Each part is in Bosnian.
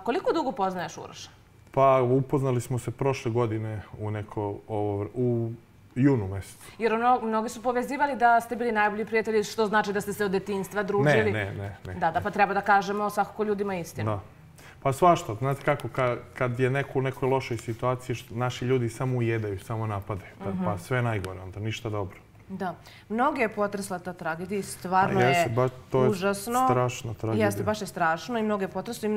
koliko dugo poznaješ Uroša? Pa upoznali smo se prošle godine u junu mjesecu. Jer mnogi su povezivali da ste bili najbolji prijatelji, što znači da ste se od detinjstva družili. Ne. Da, pa treba da kažemo svakako ljudima istinu. Da. Pa svašta. Znate kako, kad je neko u nekoj lošoj situaciji, naši ljudi samo ujedaju, samo napadaju. Pa sve najgore, onda ništa dobro. Da. Mnoge je potresla ta tragedija i stvarno je užasno. To je strašna tragedija. Jeste, baš je strašno i mnoge je potreslo i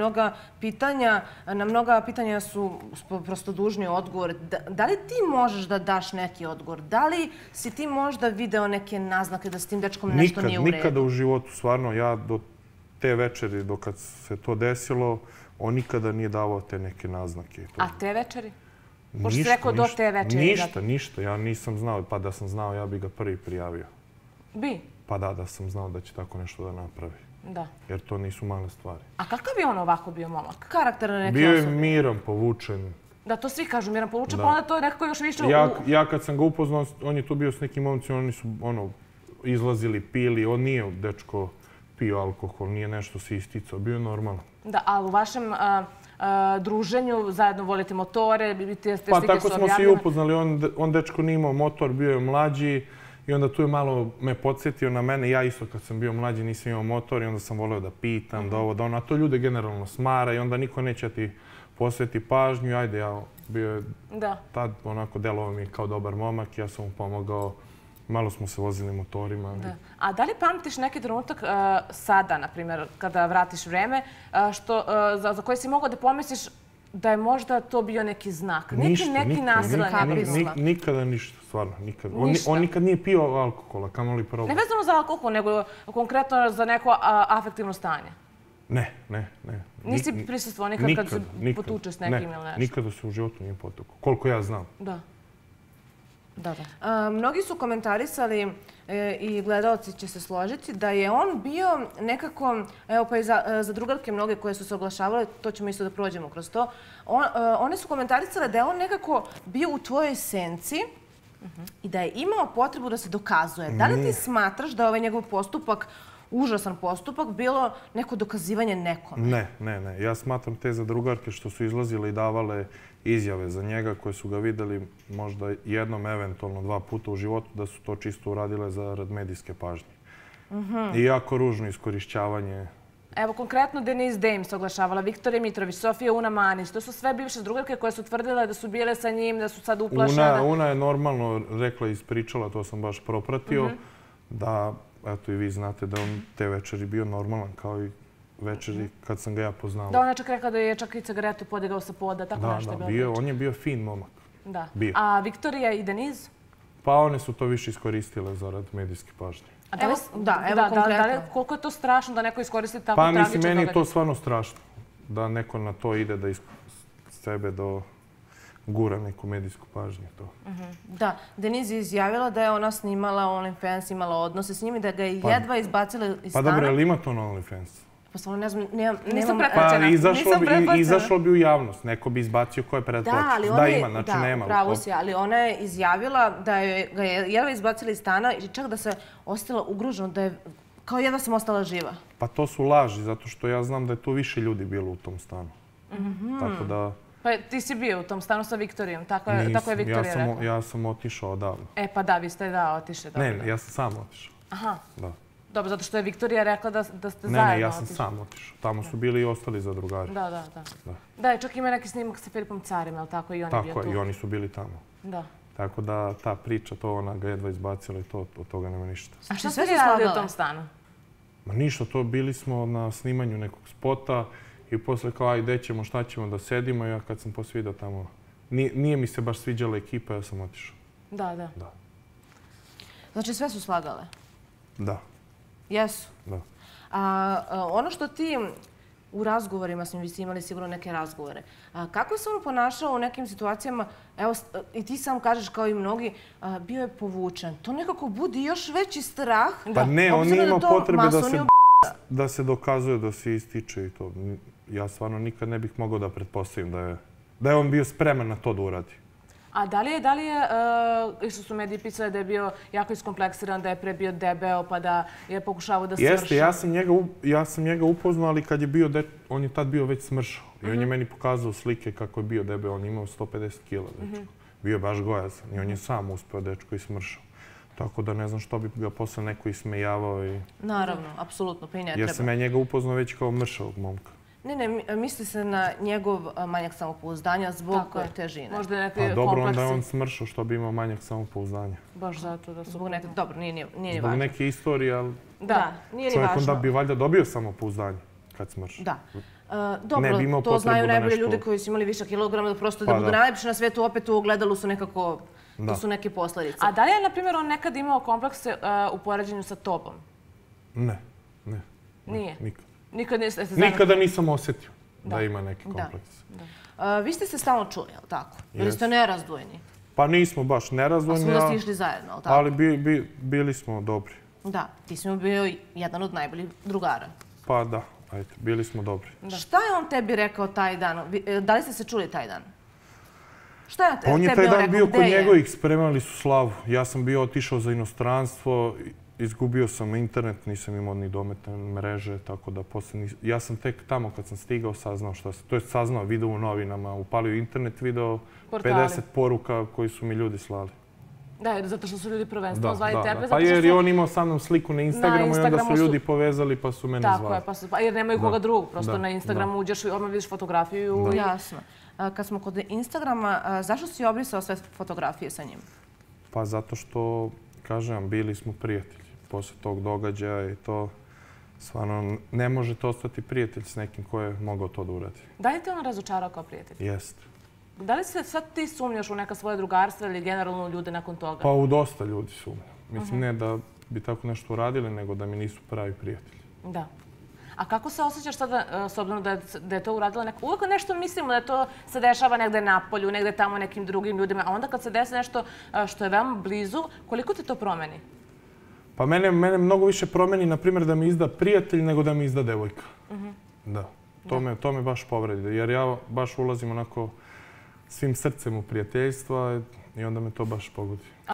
na mnoga pitanja su prosto dužni odgovor. Da li ti možeš da daš neki odgovor? Da li si ti možda video neke naznake da s tim dečkom nešto nije u redu? Nikada u životu, stvarno, ja do te večeri, dok se to desilo, on nikada nije davao te neke naznake. A te večeri? Pošto si rekao do te večeri. Ništa. Ja nisam znao. Pa da sam znao, ja bi ga prvi prijavio. Bi? Pa da sam znao da će tako nešto da napravi. Da. Jer to nisu male stvari. A kakav bi on ovako bio momak? Karakter na neke Bio je osobe. miran, povučen. Da, to svi kažu miran, povučen, pa onda to je nekako još više Ja kad sam ga upoznao, on je tu bio s nekim momcima, oni su izlazili, pili. On nije dečko pio alkohol, nije nešto se isticao. Bio je normalno. Da, ali u vašem druženju zajedno volite motore, te slike su objavljene? Pa tako smo se i upoznali. On dečko nije imao motor, bio je mlađi i onda tu je malo me podsjetio na mene. Ja isto kad sam bio mlađi nisam imao motor i onda sam voleo da pitam, da ovo, da ono. A to ljude generalno smara i onda niko neće ti posveti pažnju. Ajde, ja bio je tad onako delovao mi kao dobar momak. Ja sam mu pomogao. Malo smo se vozili motorima. A da li pamtiš neki trenutak sada, na primjer, kada vratiš vreme, za koje si mogao da pomisliš da je možda to bio neki znak? Neki nasilan je. Nikada ništa, stvarno. On nikad nije pio alkohola, kamoli probao. Ne vezano za alkohol, nego konkretno za neko afektivno stanje. Ne. Nisi prisustvovao nikad kad se potuče s nekim ili nešto? Nikada se u životu nije potukao. Koliko ja znam. Da. Mnogi su komentarisali i gledalci će se složiti da je on bio nekako, evo pa i za drugarke mnoge koje su se oglašavale, to ćemo isto da prođemo kroz to, one su komentarisale da je on nekako bio u tvojoj senci i da je imao potrebu da se dokazuje. Da li ti smatraš da je ovaj njegov postupak, užasan postupak, bilo neko dokazivanje nekome? Ne. Ja smatram te zadrugarke što su izlazile i davale izjave za njega koje su ga videli možda jednom, eventualno 2 puta u životu, da su to čisto uradile zarad medijske pažnje. I jako ružno iskorišćavanje. Evo, konkretno Denise Dame se oglašavala, Viktorija Mitrović, Sofija Una Manić. To su sve bivše drugarke koje su tvrdile da su bile sa njim, da su sad uplašene. Una je normalno rekla i ispričala, to sam baš propratio, da, eto i vi znate da on te večeri bio normalan kao i večeri kad sam ga ja poznao. Da, ona je čak rekla da je čak i cigaretu podigao sa poda, tako nešto je bilo priča. On je bio fin momak. Da. A Viktorija i Denise? Pa one su to više iskoristile zarad medijske pažnje. Evo konkretno. Koliko je to strašno da neko iskoristi tako tragično događaj? Pa mislim, meni je to stvarno strašno. Da neko na to ide, da sebe gura neku medijsku pažnju. Da, Denise je izjavila da je ona snimala OnlyFans, imala odnose s njim i da ga je jedva izbacila iz stana. Pa dobro, je li ima to na OnlyFans? Pa stvarno ne znam, nisam pretplaćena. Pa izašlo bi u javnost. Neko bi izbacio ko je pretplaćen. Da, ima, znači nema. Da, pravo si, ali ona je izjavila da ga je jedva izbacila iz stana i čak da se ostala ugrožena, da je kao jedva sam ostala živa. Pa to su laži, zato što ja znam da je tu više ljudi bilo u tom stanu. Tako da... Pa ti si bio u tom stanu sa Viktorijom, tako je Viktorija rekla. Ja sam otišao odavno. Pa da, vi ste otišli. Ne, ja sam sam otišao. Aha. Da. Dobro, zato što je Viktorija rekla da ste zajedno otišli. Ne, ja sam sam otišao. Tamo su bili i ostali zadrugari. Da. Da, čak ima neki snimak sa Filipom Carim, ali tako i on je bio tu. Tako je, i oni su bili tamo. Da. Tako da ta priča, to ona ga jedva izbacila i to, od toga nema ništa. A što ste radili u tom stanu? Ma ništa, to bili smo na snimanju nekog spota i posle kao, ajde, ćemo, šta ćemo da sedimo. Ja kad sam posvidio tamo, nije mi se baš sviđala ekipa, ja sam otišao. Da. Znači sve su slagale? Da. Jesu? Da. A ono što ti u razgovorima s njim, vi ste imali sigurno neke razgovore, kako se on ponašao u nekim situacijama, evo i ti sam kažeš kao i mnogi, bio je povučen. To nekako budi još veći strah. Pa ne, on nije imao potrebe da se dokazuje, da se ističe i to. Ja stvarno nikad ne bih mogao da pretpostavim da je on bio spreman na to da uradi. A da li je, isto su mediji pisali da je bio jako iskompleksiran, da je pre bio debeo, pa da je pokušavao da smrša? Jeste, ja sam njega upoznao, ali kad je bio, on je tad bio već smršao. I on je meni pokazao slike kako je bio debeo. On je imao 150 kila, dečko. Bio je baš gojazan i on je sam uspeo, dečko, i smršao. Tako da ne znam što bi ga posle neko ismejavao. Naravno, apsolutno, pa i ne treba. Jer sam ja njega upoznao već kao mršavog momka. Ne, misli se na njegov manjak samopouzdanja zbog težine. Možda je neki kompleksi. Dobro, onda je on smršao što bi imao manjak samopouzdanja. Baš zato da su... Zbog neke, dobro, nije ni važno. Zbog neke istorije, ali... Da, nije ni važno. Čovjek onda bi valjda dobio samopouzdanje kad smrša. Da. Dobro, to znaju najbolje ljudi koji su imali viša kilograma, da prosto da budu najlepši na svijetu, opet u ogledalu su nekako... To su neke posledice. A da li je, na primjer, on nekad imao komplekse u poređenju sa tobom? Ne. Nije? Nikad. Nikada nisam osjetio da ima neki kompleks. Vi ste se stalno čuli, je li tako? Bili ste nerazdvojeni? Pa nismo baš nerazdvojeni. Pa smo da ste išli zajedno, je li tako? Ali bili smo dobri. Da, ti si mu bio jedan od najboljih drugara. Pa da, ajde, bili smo dobri. Šta je on tebi rekao taj dan? Da li ste se čuli taj dan? Šta je tebi rekao? On je taj dan bio kod njegovih, spremali su slavu. Ja sam bio otišao za inostranstvo, izgubio sam internet, nisam imao ni dometne mreže, tako da posle... Ja sam tek tamo kad sam stigao saznao šta se... To je saznao, video u novinama, upalio internet, video 50 poruka koji su mi ljudi slali. Da, zato što su ljudi prvenstveno zvali tebe. Pa jer je on imao sa mnom sliku na Instagramu i onda su ljudi povezali pa su mene zvali. Tako je, jer nemaju koga drugog. Prosto na Instagramu uđeš i odmah vidiš fotografiju. Jasno. Kad smo kod Instagrama, zašto si obrisao sve fotografije sa njim? Pa zato što, kažem, bili smo prijatelji. Posle tog događaja i to, stvarno, ne možete ostati prijatelj s nekim ko je mogao to da uradi. Da li te on razočarao kao prijatelj? Jeste. Da li se sad ti sumnjaš u neka svoje drugarstva ili generalno ljude nakon toga? Pa u dosta ljudi sumnjam. Mislim, ne da bi tako nešto uradili, nego da mi nisu pravi prijatelji. Da. A kako se osjećaš sada, s obzirom da je to uradila neko... Uvijek nešto mislimo da to se dešava negde na polju, negde tamo nekim drugim ljudima, a onda kad se desi nešto što je veoma blizu, koliko ti to promeni? Pa mene mnogo više promeni, na primjer, da mi izda prijatelj nego da mi izda devojka. Da. To me baš povredi, jer ja baš ulazim onako svim srcem u prijateljstva i onda me to baš pogodi.